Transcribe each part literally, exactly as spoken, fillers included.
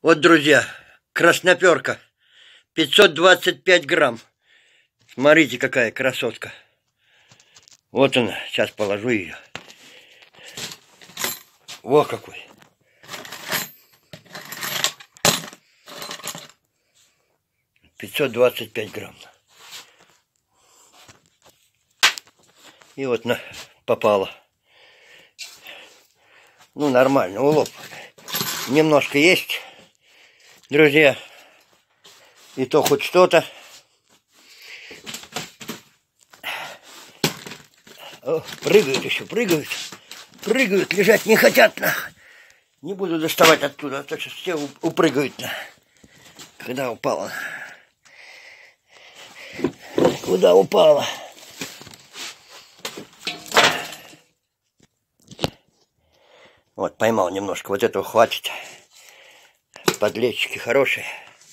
Вот, друзья, красноперка, пятьсот двадцать пять грамм. Смотрите, какая красотка. Вот она, сейчас положу ее. Во какой. пятьсот двадцать пять грамм. И вот на, попала. Ну, нормально, улов. Немножко есть, друзья. И то хоть что-то. О, прыгают еще, прыгают. Прыгают, лежать не хотят. На. Не буду доставать оттуда, а то сейчас все упрыгают. На. Когда упала? Куда упала? Вот, поймал немножко. Вот этого хватит. Подлещики хорошие.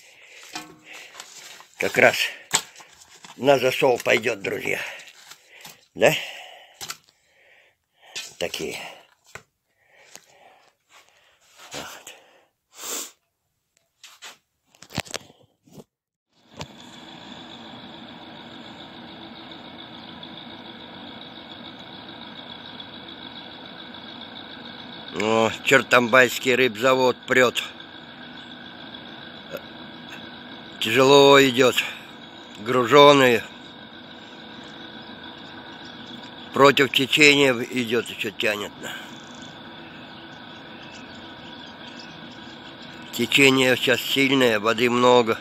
Как раз на засол пойдет, друзья. Да? Такие. Вот. О, Чертамбайский рыбзавод прет. Тяжело идет. Груженый. Против течения идет, еще тянет. Течение сейчас сильное, воды много.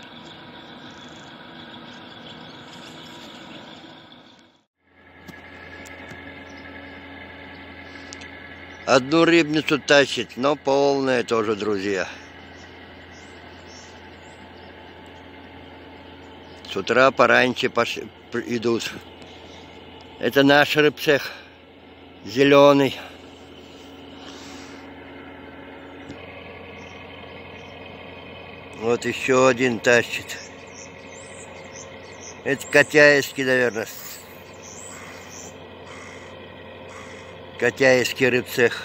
Одну рыбницу тащит, но полная тоже, друзья. С утра пораньше пош... идут. Это наш рыбцех, зеленый. Вот еще один тащит. Это Котяевский, наверное. Котяевский рыбцех.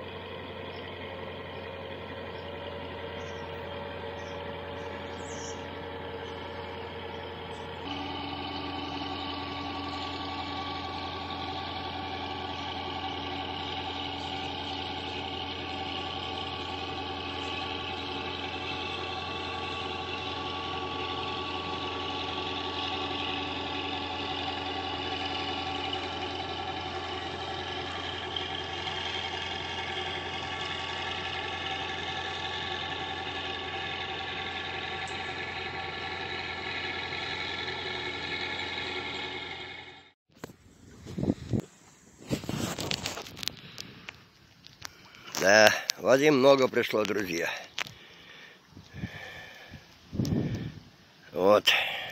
Да, воды много пришло, друзья. Вот.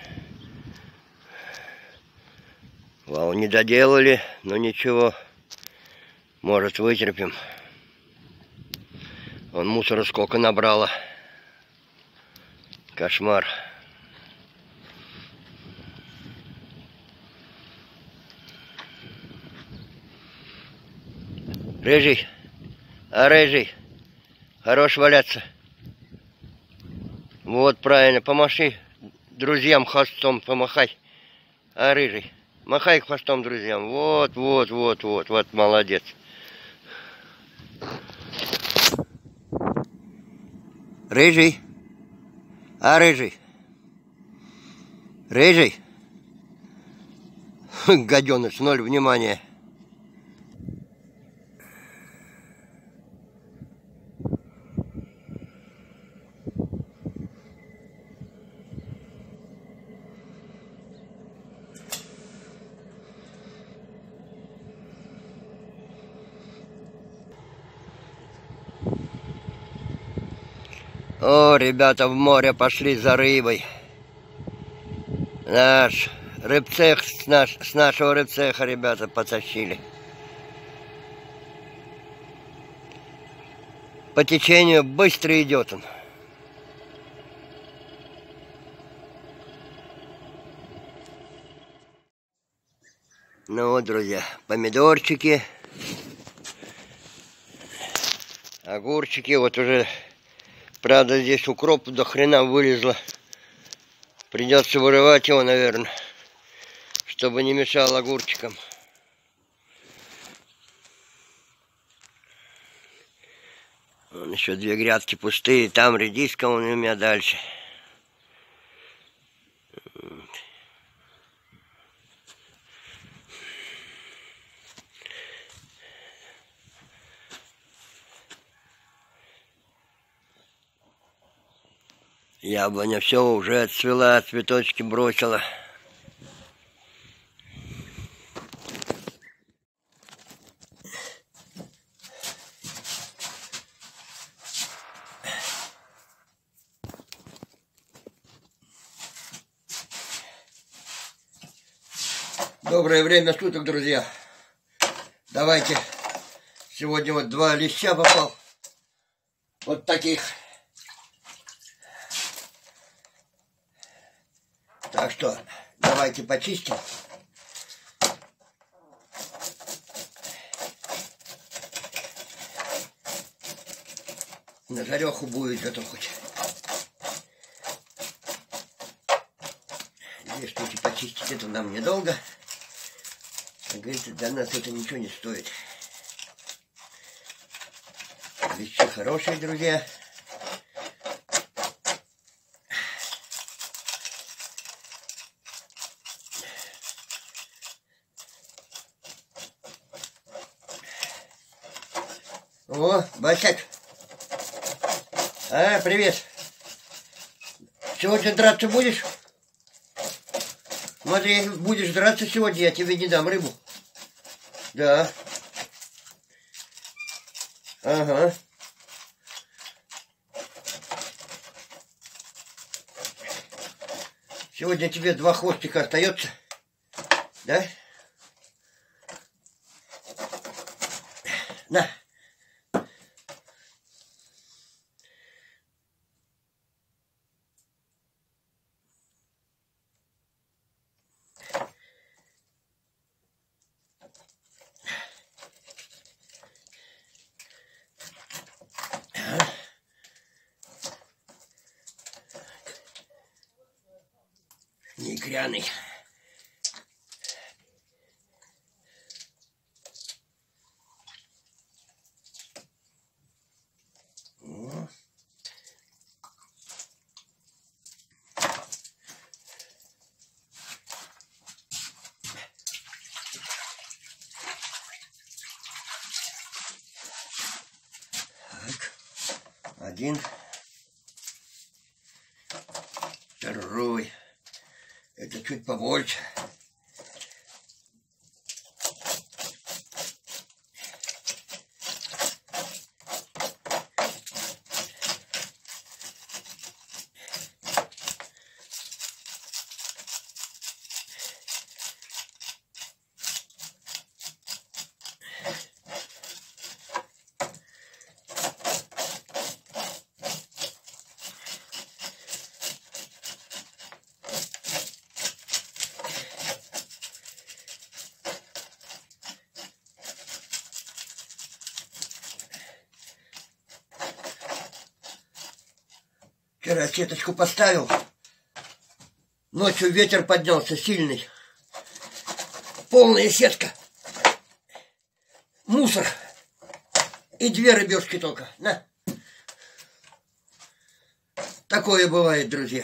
Вал не доделали, но ничего. Может, вытерпим. Вон мусора сколько набрало. Кошмар. Рыжий. А рыжий, хорош валяться. Вот правильно, помаши друзьям хвостом, помахай. А рыжий, махай хвостом друзьям. Вот, вот, вот, вот, вот, молодец. Рыжий, а рыжий, рыжий. Гаденыш, ноль внимания. О, ребята в море пошли за рыбой. Наш рыбцех, с, наш, с нашего рыбцеха ребята потащили. По течению быстро идет он. Ну вот, друзья, помидорчики, огурчики вот уже Правда, здесь укроп до хрена вылезло. Придется вырывать его, наверное, чтобы не мешал огурчикам. Вон еще две грядки пустые, там редиска у меня дальше. Яблоня все уже отцвела, цветочки бросила. Доброе время суток, друзья. Давайте. Сегодня вот два леща попал. Вот таких. Так что давайте почистим. На жареху будет зато хоть. Две штуки почистить, это нам недолго. Как говорится, для нас это ничего не стоит. Лещи хорошие, друзья. О, Басяк. А, привет. Сегодня драться будешь? Смотри, будешь драться сегодня, я тебе не дам рыбу. Да. Ага. Сегодня тебе два хвостика остается. Да? На. Неикряный. О. Так. Один. Второй. Это чуть побольше. Вчера сеточку поставил. Ночью ветер поднялся сильный. Полная сетка. Мусор. И две рыбешки только. На. Такое бывает, друзья.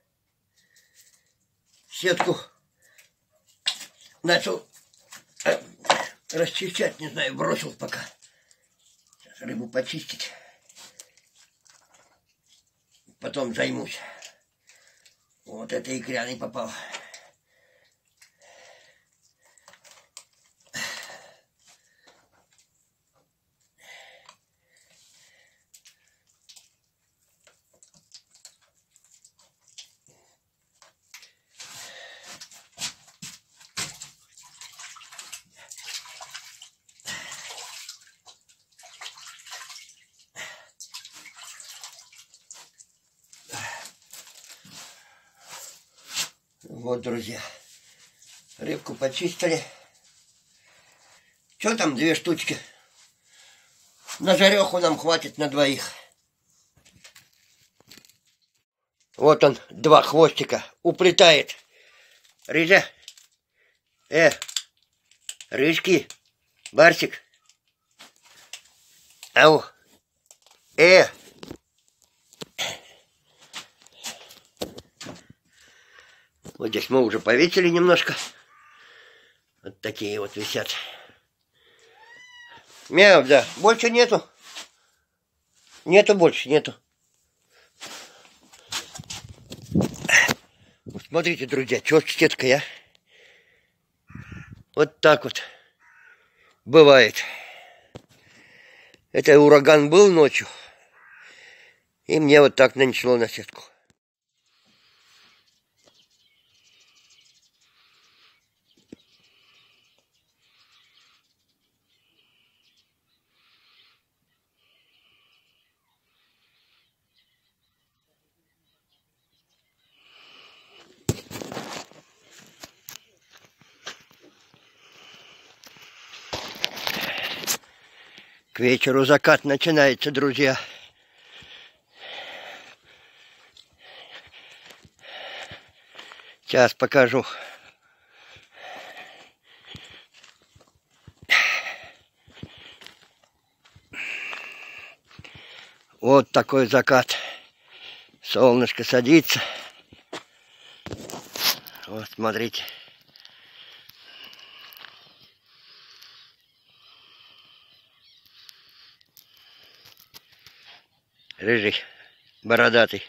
Сетку начал э, расчищать, не знаю, бросил пока. Сейчас рыбу почистить. Потом займусь. Вот это икряный попал. Вот, друзья, рыбку почистили. Что там, две штучки? На жареху нам хватит на двоих. Вот он, два хвостика, уплетает. Рыжа. Э, рыжки, Барсик. Ау. Э. Вот здесь мы уже повесили немножко. Вот такие вот висят. Мяу, да. Больше нету. Нету больше, нету. Вот смотрите, друзья, что с сеткой, а? Вот так вот бывает. Это ураган был ночью. И мне вот так нанесло на сетку. К вечеру закат начинается, друзья. Сейчас покажу. Вот такой закат. Солнышко садится. Вот, смотрите. Рыжий, бородатый.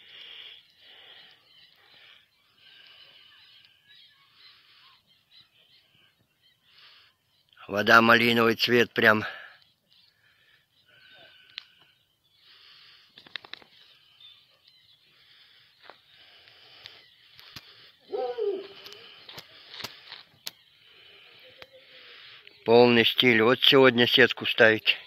Вода малиновый цвет прям. Полный стиль. Вот сегодня сетку ставить.